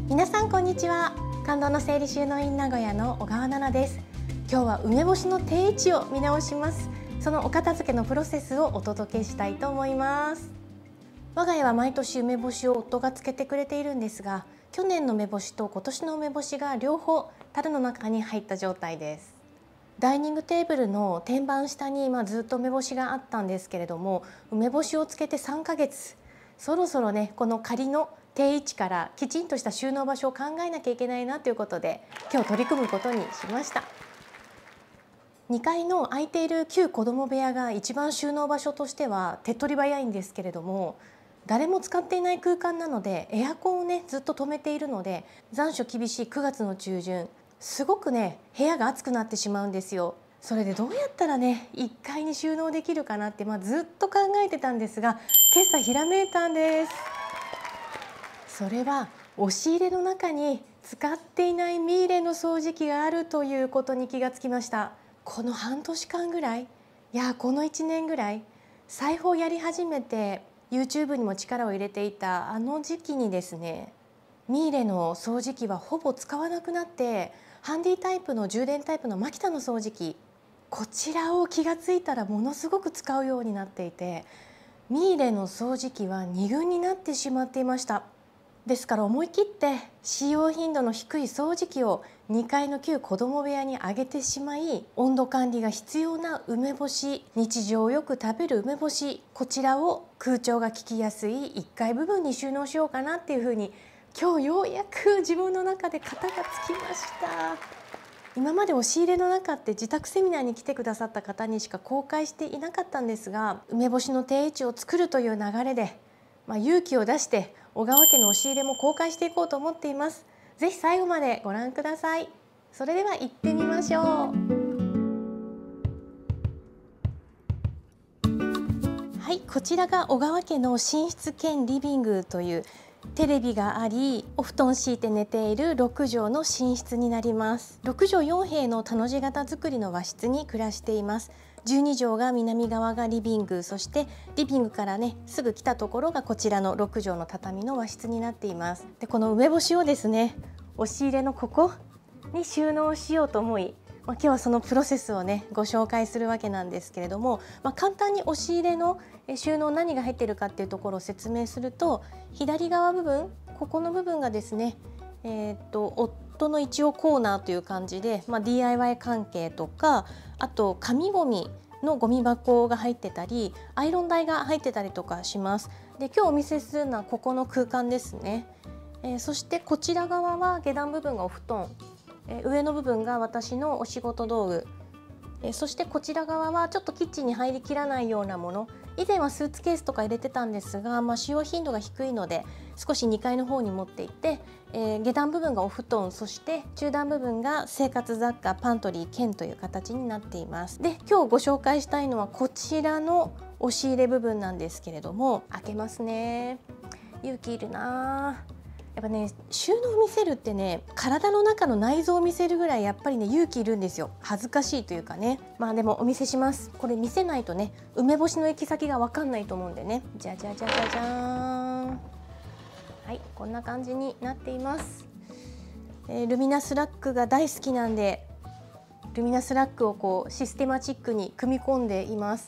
皆さんこんにちは。感動の整理収納院名古屋の小川奈々です。今日は梅干しの定位置を見直します。そのお片付けのプロセスをお届けしたいと思います。我が家は毎年梅干しを夫が漬けてくれているんですが、去年の梅干しと今年の梅干しが両方樽の中に入った状態です。ダイニングテーブルの天板下にずっと梅干しがあったんですけれども、梅干しを漬けて3ヶ月、そろそろねこの仮の定位置からきちんとした収納場所を考えなきゃいけないなということで、今日取り組むことにしました。2階の空いている旧子ども部屋が一番収納場所としては手っ取り早いんですけれども、誰も使っていない空間なのでエアコンをねずっと止めているので、残暑厳しい9月の中旬、すごくね部屋が暑くなってしまうんですよ。それでどうやったらね1階に収納できるかなって、ずっと考えてたんですが、今朝ひらめいたんです。それは押し入れの中に使っていないミーレの掃除機があるということに気がつきました。この半年間ぐらい、この1年ぐらい、裁縫をやり始めて YouTube にも力を入れていたあの時期にですね、ミーレの掃除機はほぼ使わなくなって、ハンディタイプの充電タイプのマキタの掃除機、こちらを気がついたらものすごく使うようになっていて、ミーレの掃除機は2軍になってしまっていました。ですから思い切って使用頻度の低い掃除機を2階の旧子ども部屋に上げてしまい、温度管理が必要な梅干し、日常をよく食べる梅干し、こちらを空調が効きやすい1階部分に収納しようかなっていうふうに、今日ようやく自分の中で型がつきました。今まで押し入れの中って自宅セミナーに来てくださった方にしか公開していなかったんですが、梅干しの定位置を作るという流れで、勇気を出して小川家の押し入れも公開していこうと思っています。ぜひ最後までご覧ください。それでは行ってみましょう。はい、こちらが小川家の寝室兼リビングという、テレビがありお布団敷いて寝ている6畳の寝室になります。6畳4平の田の字型作りの和室に暮らしています。12畳が南側がリビング、そしてリビングからねすぐ来たところがこちらの6畳の畳の和室になっています。でこの梅干しをですね、押し入れのここに収納しようと思い、今日はそのプロセスをねご紹介するわけなんですけれども、簡単に押し入れの収納何が入っているかっていうところを説明すると、左側部分、ここの部分がですね、夫の一応コーナーという感じで、DIY 関係とか、あと紙ゴミのゴミ箱が入ってたり、アイロン台が入ってたりとかします。で今日お見せするのはここの空間ですね。そしてこちら側は下段部分がお布団、上の部分が私のお仕事道具、そしてこちら側はちょっとキッチンに入りきらないようなもの、以前はスーツケースとか入れてたんですが、使用頻度が低いので少し2階の方に持っていって、下段部分がお布団、そして中段部分が生活雑貨パントリー兼という形になっています。で今日ご紹介したいのはこちらの押し入れ部分なんですけれども、開けますね。勇気いるな。やっぱね、収納を見せるってね、体の中の内臓を見せるぐらいやっぱりね勇気いるんですよ。恥ずかしいというかね。でもお見せします。これ見せないとね梅干しの行き先が分かんないと思うんでね。じゃじゃじゃじゃじゃーん。はい、こんな感じになっています。ルミナスラックが大好きなんで、ルミナスラックをこうシステマチックに組み込んでいます。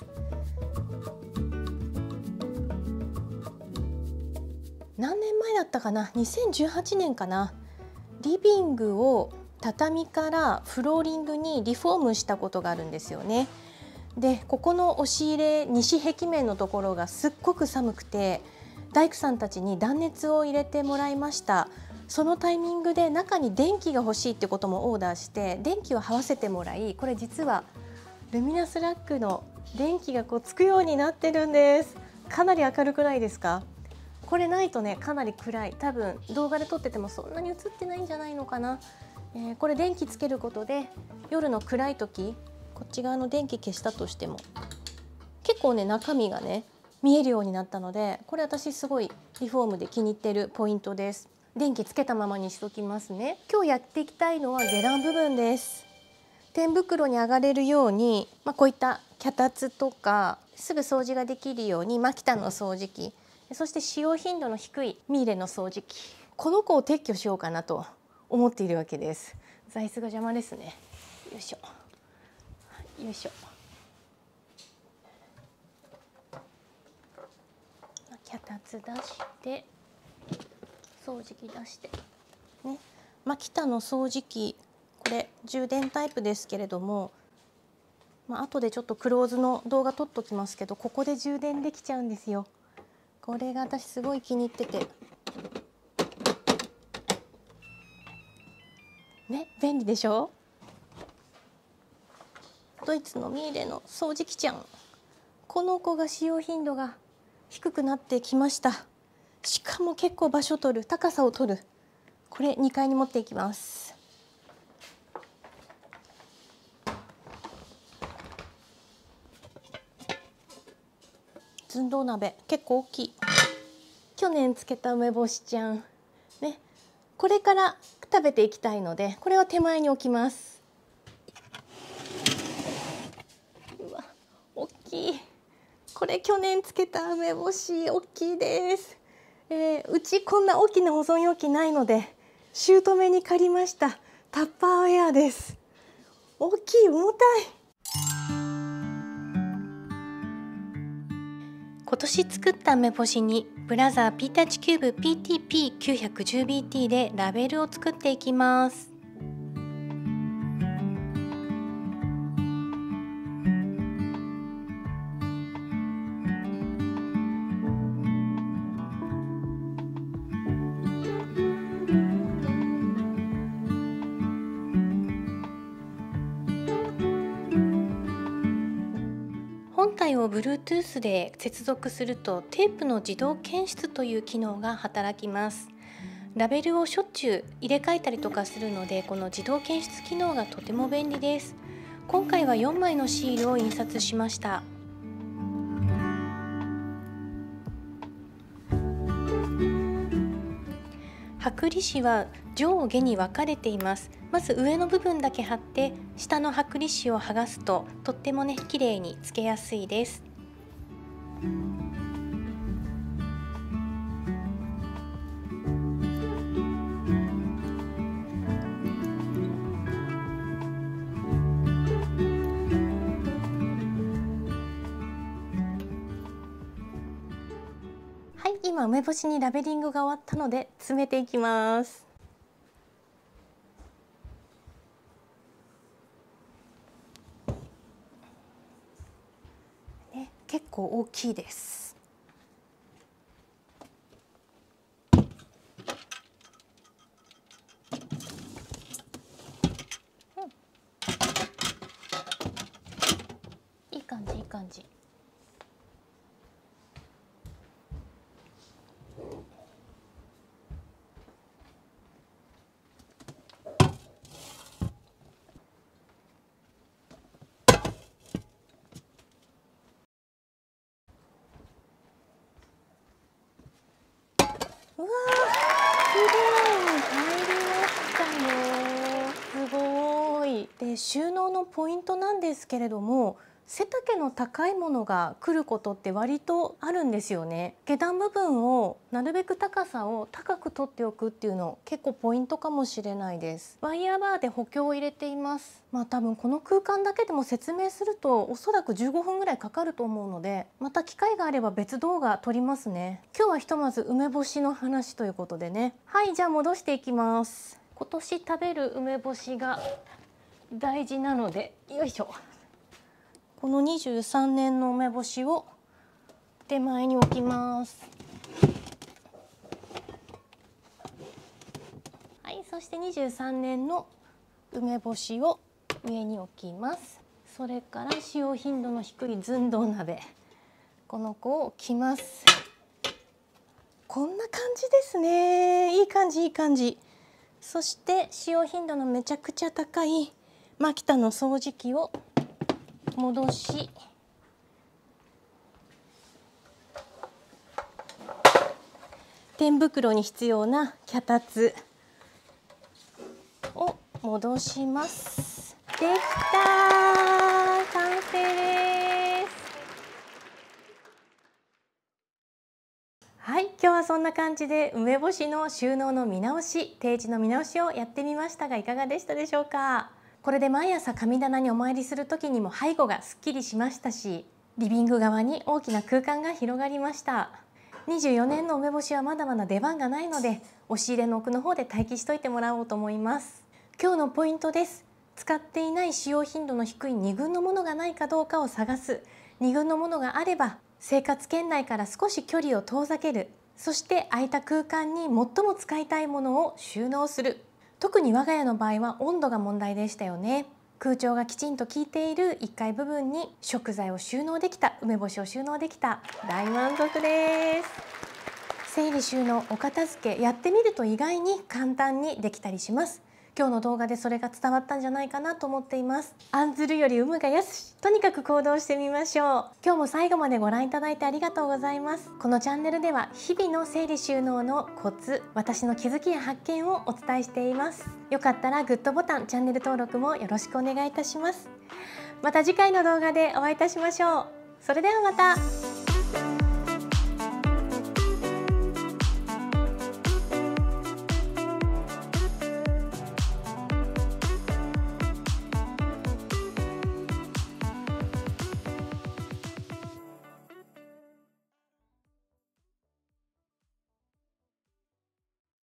何年前だったかな、2018年かな、リビングを畳からフローリングにリフォームしたことがあるんですよね。でここの押し入れ西壁面のところがすっごく寒くて、大工さんたちに断熱を入れてもらいました。そのタイミングで中に電気が欲しいってこともオーダーして電気を這わせてもらい、これ実はルミナスラックの電気がこうつくようになってるんです。かなり明るくないですか？これないとねかなり暗い、多分動画で撮っててもそんなに映ってないんじゃないのかな。これ電気つけることで夜の暗い時、こっち側の電気消したとしても結構ね中身がね見えるようになったので、これ私すごいリフォームで気に入ってるポイントです。電気つけたままにしときますね。今日やっていきたいのは下段部分です。天袋に上がれるように、こういった脚立とかすぐ掃除ができるようにマキタの掃除機、そして使用頻度の低いミーレの掃除機、 この子を撤去しようかなと思っているわけです。座椅子が邪魔ですね。よいしょよいしょ。脚立出して掃除機出してね。マキタの掃除機、これ充電タイプですけれども、後でちょっとクローズの動画撮っときますけど、ここで充電できちゃうんですよ。これが私すごい気に入っててね、便利でしょ。ドイツのミーレの掃除機ちゃん、この子が使用頻度が低くなってきました。しかも結構場所取る、高さを取る。これ2階に持っていきます。寸胴鍋結構大きい。去年つけた梅干しちゃんね、これから食べていきたいので、これは手前に置きます。うわ、大きい。これ去年つけた梅干し大きいです。うちこんな大きな保存容器ないので、姑に借りましたタッパーウェアです。大きい、重たい。今年作った梅干しにブラザーピータッチキューブ PTP910BT でラベルを作っていきます。本体を Bluetooth で接続するとテープの自動検出という機能が働きます。ラベルをしょっちゅう入れ替えたりとかするので、この自動検出機能がとても便利です。今回は4枚のシールを印刷しました。剥離紙は上下に分かれています。まず上の部分だけ貼って、下の剥離紙を剥がすととってもね、綺麗につけやすいです。はい、今梅干しにラベリングが終わったので詰めていきます。結構大きいです。いい感じ、いい感じ。うわー、すごい入りましたよ。すごい。で、収納のポイントなんですけれども、背丈の高いものが来ることって割とあるんですよね。下段部分をなるべく高さを高く取っておくっていうの結構ポイントかもしれないです。ワイヤーバーで補強を入れています。多分この空間だけでも説明するとおそらく15分ぐらいかかると思うので、また機会があれば別動画撮りますね。今日はひとまず梅干しの話ということでね。はい、じゃあ戻していきます。今年食べる梅干しが大事なので、よいしょ。この23年の梅干しを手前に置きます。はい、そして23年の梅干しを上に置きます。それから使用頻度の低い寸胴鍋、この子を置きます。こんな感じですね。いい感じ、いい感じ。そして使用頻度のめちゃくちゃ高いマキタの掃除機を戻し、天袋に必要な脚立を戻します。できたー、完成です。 はい、今日はそんな感じで梅干しの収納の見直し、定位置の見直しをやってみましたが、いかがでしたでしょうか。これで毎朝神棚にお参りする時にも背後がすっきりしましたし、リビング側に大きな空間が広がりました。24年の梅干しはまだまだ出番がないので、押し入れの奥の方で待機しといてもらおうと思います。今日のポイントです。使っていない使用頻度の低い2軍のものがないかどうかを探す。2軍のものがあれば生活圏内から少し距離を遠ざける。そして空いた空間に最も使いたいものを収納する。特に我が家の場合は温度が問題でしたよね。空調がきちんと効いている1階部分に食材を収納できた、梅干しを収納できた、大満足です。整理収納、お片付けやってみると意外に簡単にできたりします。今日の動画でそれが伝わったんじゃないかなと思っています。案ずるより有無がやすし、とにかく行動してみましょう。今日も最後までご覧いただいてありがとうございます。このチャンネルでは日々の整理収納のコツ、私の気づきや発見をお伝えしています。よかったらグッドボタン、チャンネル登録もよろしくお願いいたします。また次回の動画でお会いいたしましょう。それではまた。